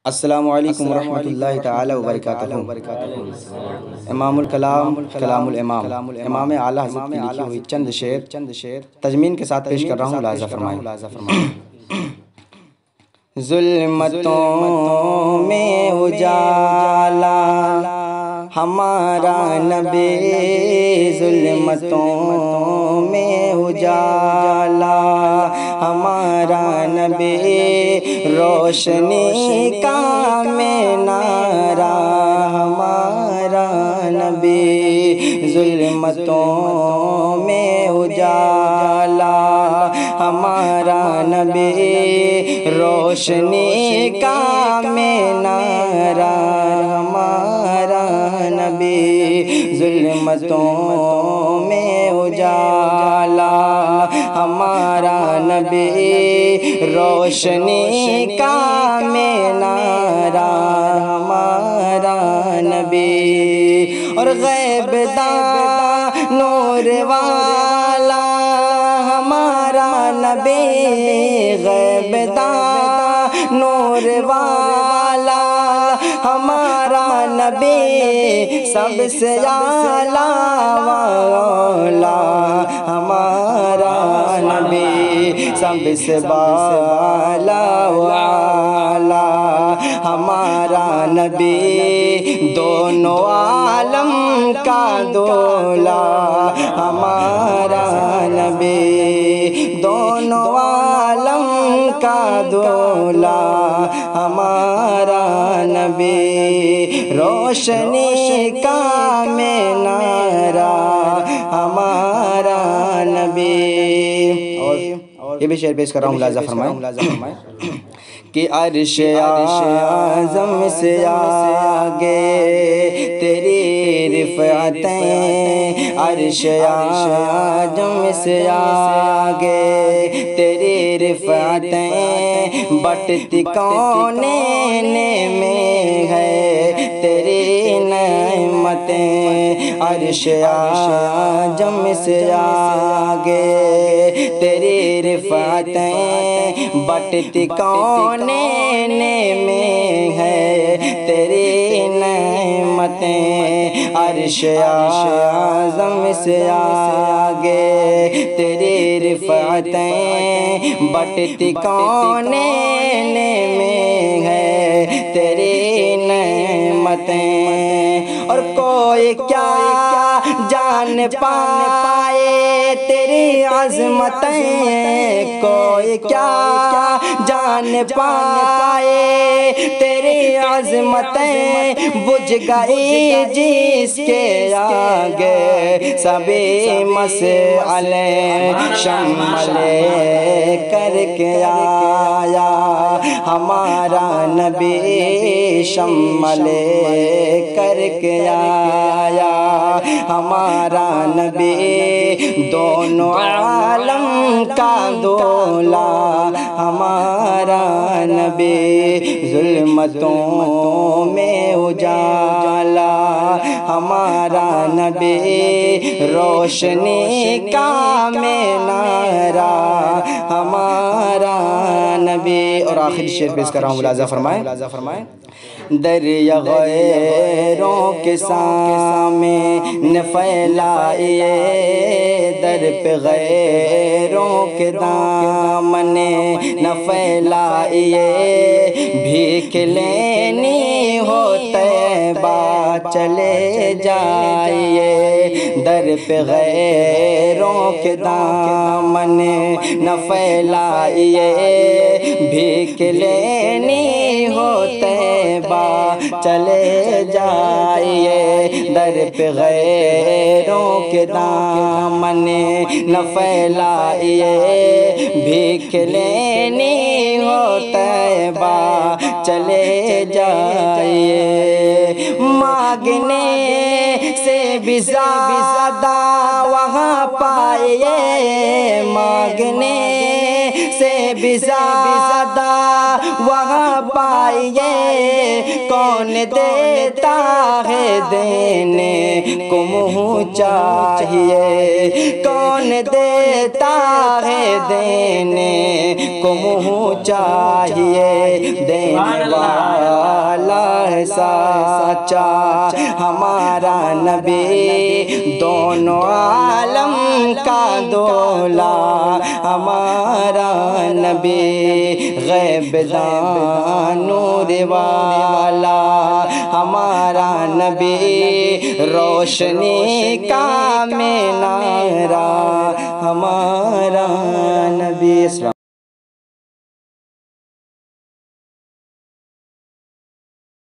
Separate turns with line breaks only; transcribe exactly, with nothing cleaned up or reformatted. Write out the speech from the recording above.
السلام علیکم ورحمۃ اللہ تعالی وبرکاتہ۔ امام الکلام کلام الامام امام اعلیٰ حضرت کی لکھی ہوئی چند شعر تجمین کے ساتھ پیش کر رہا ہوں، ملاحظہ فرمائیں۔ ظلمتوں میں اجالا ہمارا نبی، ظلمتوں میں اجالا ہمارا نبی، روشنی کا مینارہ ہمارا نبی، ظلمتوں میں اجالا ہمارا نبی، روشنی کا مینارہ ہمارا نبی، ظلمتوں میں اجالا ہمارا نبی، روشنی کا مینارہ ہمارا نبی، اور غیب داں نور والا ہمارا نبی، غیب داں نور والا ہمارا نبی، سب سے اعلیٰ والا ہمارا نبی، سب سے بالا والا ہمارا نبی، دونوں عالم کا دولا ہمارا نبی، دونوں عالم کا دولا ہمارا نبی، روشنی کا مینارہ ہمارا نبی۔ اور یہ بھی شعر پیش کر رہا ہوں، ملاحظہ فرمائیں کہ عرش اعظم سے آگے تیری رفعتیں، عرش اعظم سے آگے تیری رفعتیں، بٹتی کونین میں ہے تیری نعمتیں، عرش اعظم سے آگے تیری رفعتیں، بٹتی کونین میں ہے تیری نعمتیں، عرش اعظم سے آگے تیری رفعتیں، بٹتی کونین میں ہے تیری نعمتیں، اور کوئی کیا جان پائے تیری عظمتیں، کوئی کیا جان پائے تیری عظمتیں، بجھ گئی جس کے آگے سبھی مسئلے، شمع لے کر کے آیا ہمارا نبی، شمع لے کر کے آیا ہمارا نبی، دونوں عالم کا دولا ہمارا نبی، ظلمتوں میں اجالا ہمارا نبی، روشنی کا مینارہ ہمارا نبی۔ اور آخری شعر پیش کر رہا ہوں، ملاحظہ فرمائیں۔ دریا غیروں کے سامنے پھیلائیے، در پہ غیروں کے دامن نہ پھیلائیے، بھیک لینی ہو طیبہ چلے جائیے، در پہ غیروں کے دامن نہ پھیلائیے، بھیک لینی ہو طیبہ چلے جائیے، در پہ غیروں کے دامن نہ پھیلائیے، بھیک لینی ہو طیبہ چلے جائیے، مانگنے سے بھی زیادہ وہاں پائیے، مانگنے سے بھی زیادہ وہاں پائیے کون دیتا ہے دینے کو منہ چاہیے کون دیتا ہے دینے کو منہ چاہیے دینے والا ہے سچا ہمارا نبی دونوں عالم کا دولا ہمارا نبی غیب دان نور والا ہمارا نبی روشنی کا مینارہ ہمارا نبی.